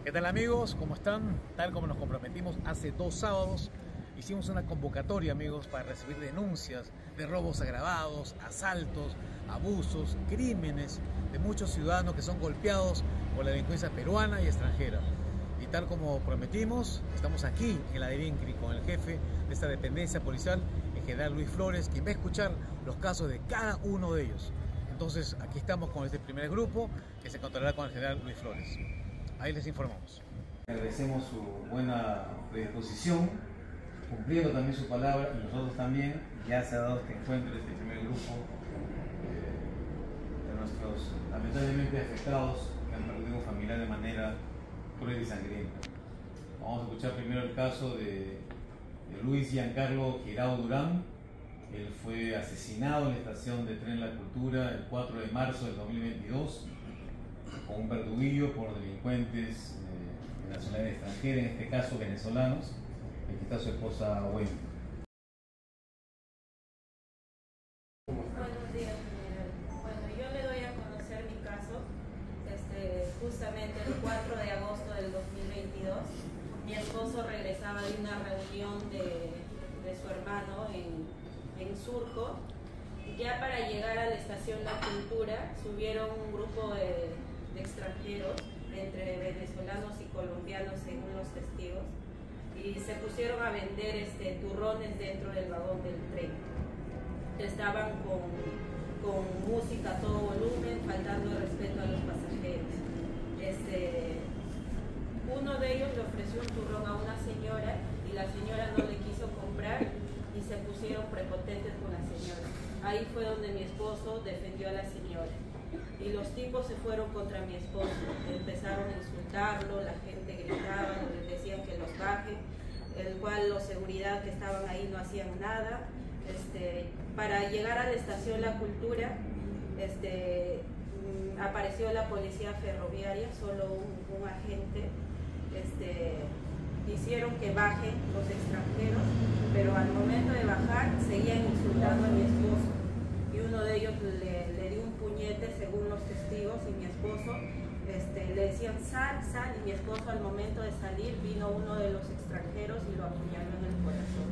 ¿Qué tal amigos? ¿Cómo están? Tal como nos comprometimos hace 2 sábados, hicimos una convocatoria, amigos, para recibir denuncias de robos agravados, asaltos, abusos, crímenes de muchos ciudadanos que son golpeados por la delincuencia peruana y extranjera. Y tal como prometimos, estamos aquí en la de Vincri con el jefe de esta dependencia policial, el general Luis Flores, quien va a escuchar los casos de cada uno de ellos. Entonces, aquí estamos con este primer grupo que se encontrará con el general Luis Flores. Ahí les informamos. Agradecemos su buena predisposición, cumpliendo también su palabra, y nosotros también. Ya se ha dado este encuentro, este primer grupo de nuestros lamentablemente afectados que han perdido un familiar de manera cruel y sangrienta. Vamos a escuchar primero el caso de Luis Giancarlo Girao Durán. Él fue asesinado en la estación de tren La Cultura el 4 de marzo del 2022 con un verduguillo por delincuentes de nacionalidad extranjera, en este caso venezolanos. Aquí está su esposa Wendy. Buenos días, general. Bueno, yo le doy a conocer mi caso. Justamente el 4 de agosto del 2022, mi esposo regresaba de una reunión de su hermano en Surco. Ya para llegar a la estación La Cultura, subieron un grupo de extranjeros, entre venezolanos y colombianos según los testigos, y se pusieron a vender turrones dentro del vagón del tren. Estaban con música a todo volumen, faltando el respeto a los pasajeros. Uno de ellos le ofreció un turrón a una señora y la señora no le quiso comprar y se pusieron prepotentes con la señora. Ahí fue donde mi esposo defendió a la señora y los tipos se fueron contra mi esposo. Empezaron a insultarlo, la gente gritaba, les decían que los bajen, el cual los seguridad que estaban ahí no hacían nada. Para llegar a la estación La Cultura, apareció la policía ferroviaria, solo un agente. Hicieron que bajen los extranjeros, pero al momento de bajar seguían insultando a mi esposo y uno de ellos le dio un puñete según los testigos, y mi esposo le decían sal, sal, y mi esposo al momento de salir vino uno de los extranjeros y lo apuñaló en el corazón.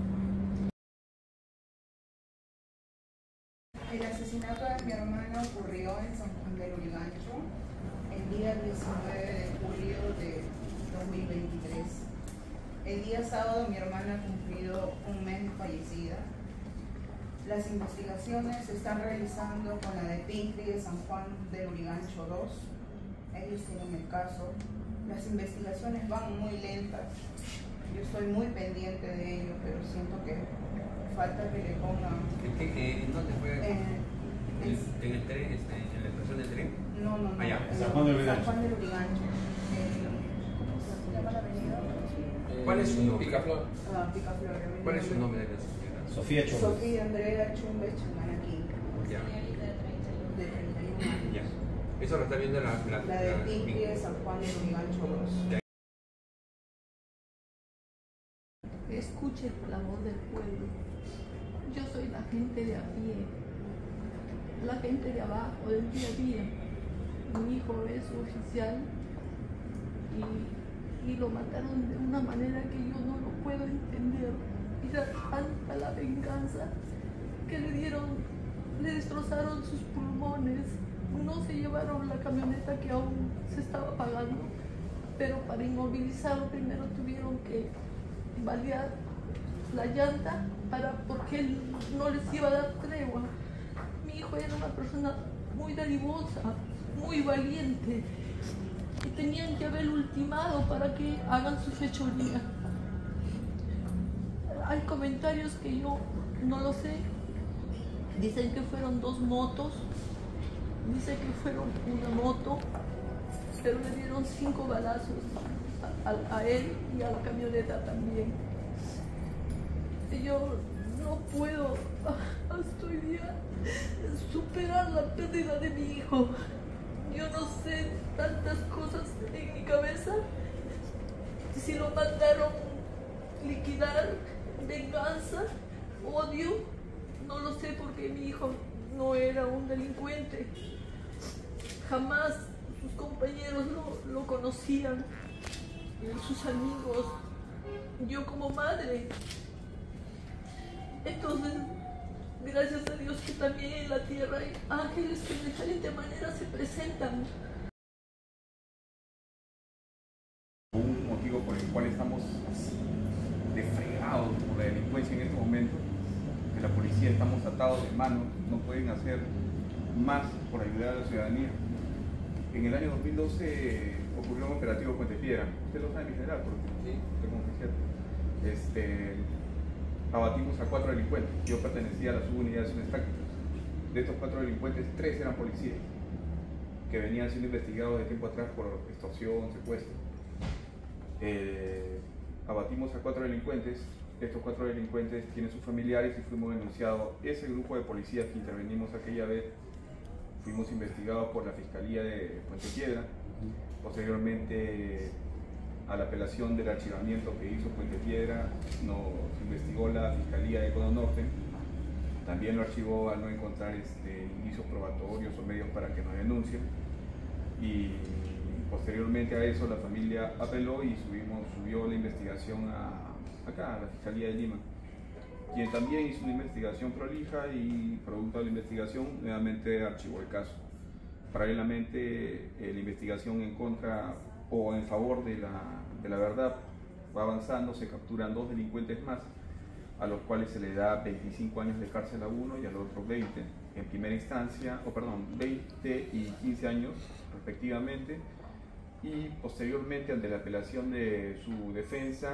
El asesinato de mi hermana ocurrió en San Juan del Urigancho el día 19 de julio de 2023. El día sábado mi hermana ha cumplido un mes de fallecida. Las investigaciones se están realizando con la de Vincri de San Juan del Urigancho 2. Ellos tienen el caso. Las investigaciones van muy lentas. Yo estoy muy pendiente de ello, pero siento que falta que le pongan... ¿En dónde fue? ¿En el tren? ¿En la estación del tren? No. Allá. San Juan del Urigancho. San Juan del Urigancho. ¿Cómo se llama la avenida? ¿Cuál es su nombre? Picaflor. Picaflor. ¿Cuál es su nombre de la señora? Sofía Chávez. Sofía Andrea Chumbe Chamanaquín. Ya. De 31 años. Ya. Eso lo está viendo la de Vincri de San Juan del Urigancho 2. Escuche la voz del pueblo. Yo soy la gente de a pie, la gente de abajo, del día a día. Mi hijo es oficial y lo mataron de una manera que yo no lo puedo entender. Era tanta la venganza que le destrozaron sus pulmones. No se llevaron la camioneta que aún se estaba pagando, pero para inmovilizarlo primero tuvieron que balear la llanta porque él no les iba a dar tregua. Mi hijo era una persona muy dadivosa, muy valiente, y tenían que haber ultimado para que hagan su fechoría. Hay comentarios que yo no lo sé. Dicen que fueron 2 motos, dicen que fueron una moto, pero le dieron 5 balazos a él y a la camioneta también. Yo no puedo hasta hoy día superar la pérdida de mi hijo. Yo no sé tantas cosas en mi cabeza. Si lo mandaron liquidar, venganza, odio, no lo sé, porque mi hijo no era un delincuente. Jamás sus compañeros lo conocían, sus amigos, yo como madre. Entonces, gracias a Dios que también en la tierra hay ángeles que de diferente manera se presentan. Un motivo por el cual estamos así de fregados por la delincuencia en estos momentos, que la policía estamos atados de manos, no pueden hacer más por ayudar a la ciudadanía. En el año 2012 ocurrió un operativo Puente Piedra. Usted lo sabe, mi general, porque sí, usted como oficial. Abatimos a 4 delincuentes. Yo pertenecía a la subunidad de acciones tácticas. De estos 4 delincuentes, 3 eran policías que venían siendo investigados de tiempo atrás por extorsión, secuestro. Abatimos a 4 delincuentes. Estos 4 delincuentes tienen sus familiares y fuimos denunciados. Ese grupo de policías que intervenimos aquella vez fuimos investigados por la Fiscalía de Puente Piedra. Posteriormente, a la apelación del archivamiento que hizo Puente Piedra, nos investigó la Fiscalía de Cono Norte. También lo archivó al no encontrar indicios probatorios o medios para que nos denuncien. Y posteriormente a eso la familia apeló y subió la investigación acá, a la Fiscalía de Lima, quien también hizo una investigación prolija y producto de la investigación nuevamente archivó el caso. Paralelamente, la investigación en contra o en favor de la verdad va avanzando, se capturan 2 delincuentes más, a los cuales se le da 25 años de cárcel a uno y al otro 20, en primera instancia, 20 y 15 años respectivamente, y posteriormente ante la apelación de su defensa,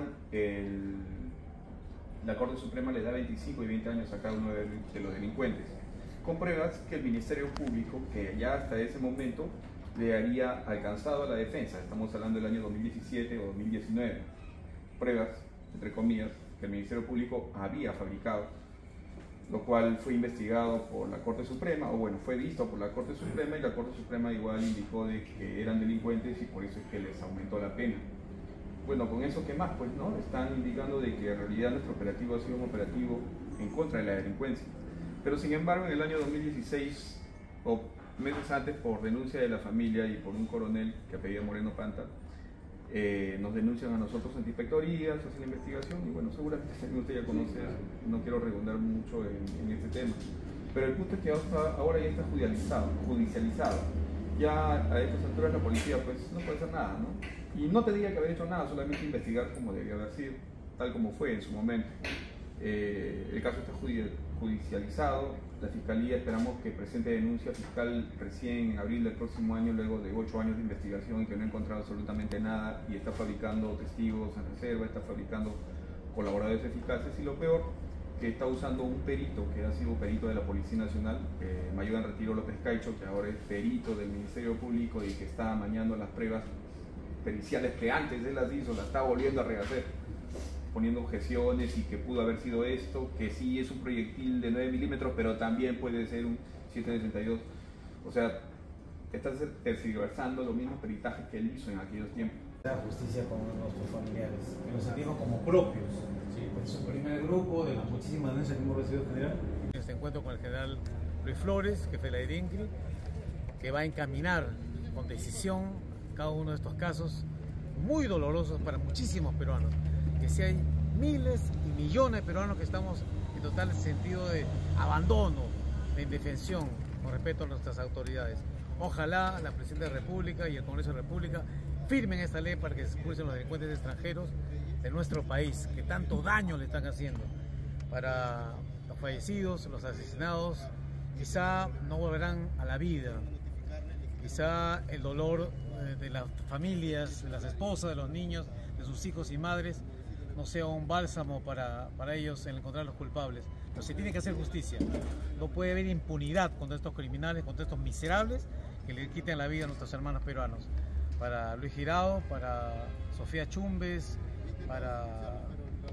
la Corte Suprema le da 25 y 20 años a cada uno de los delincuentes, con pruebas que el Ministerio Público, que ya hasta ese momento le había alcanzado a la defensa, estamos hablando del año 2017 o 2019, pruebas, entre comillas, que el Ministerio Público había fabricado, lo cual fue investigado por la Corte Suprema, o bueno, fue visto por la Corte Suprema, y la Corte Suprema igual indicó de que eran delincuentes y por eso es que les aumentó la pena. Bueno, con eso, ¿qué más? Pues no, están indicando de que en realidad nuestro operativo ha sido un operativo en contra de la delincuencia. Pero sin embargo, en el año 2016, o meses antes, por denuncia de la familia y por un coronel que apellida Moreno Panta, nos denuncian a nosotros ante inspectorías, hacen la investigación y bueno, seguramente usted ya conoce, no quiero redundar mucho en este tema. Pero el punto es que ahora ya está judicializado. Ya a estas alturas la policía pues no puede hacer nada, ¿no? Y no tendría que haber hecho nada, solamente investigar como debía haber sido, tal como fue en su momento. El caso está judicializado, la Fiscalía esperamos que presente denuncia fiscal recién en abril del próximo año, luego de 8 años de investigación y que no ha encontrado absolutamente nada y está fabricando testigos en reserva, está fabricando colaboradores eficaces y lo peor, que está usando un perito que ha sido perito de la Policía Nacional, Mayor en Retiro López Caicho, que ahora es perito del Ministerio Público y que está amañando las pruebas periciales que antes él las hizo, las está volviendo a rehacer, poniendo objeciones y que pudo haber sido esto, que sí es un proyectil de 9 milímetros, pero también puede ser un 762. O sea, está tergiversando los mismos peritajes que él hizo en aquellos tiempos. La justicia con nuestros familiares, que los sentimos como propios. Sí, pues es un primer grupo de las muchísimas denuncias que hemos recibido, general. Este encuentro con el general Luis Flores, jefe de la DIRINCRI, que va a encaminar con decisión cada uno de estos casos muy dolorosos para muchísimos peruanos. Que si hay miles y millones de peruanos que estamos en total sentido de abandono, de indefensión con respecto a nuestras autoridades. Ojalá la Presidenta de la República y el Congreso de la República firmen esta ley para que se expulsen los delincuentes extranjeros de nuestro país, que tanto daño le están haciendo. Para los fallecidos, los asesinados, quizá no volverán a la vida. Quizá el dolor de las familias, de las esposas, de los niños, de sus hijos y madres, no sea un bálsamo para ellos en encontrar los culpables. Pero se tiene que hacer justicia. No puede haber impunidad contra estos criminales, contra estos miserables que le quiten la vida a nuestros hermanos peruanos. Para Luis Girao, para Sofía Chumbes, para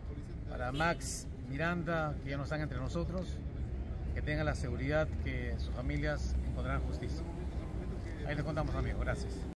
Max Miranda, que ya no están entre nosotros, que tengan la seguridad que sus familias encontrarán justicia. Ahí les contamos, amigos. Gracias.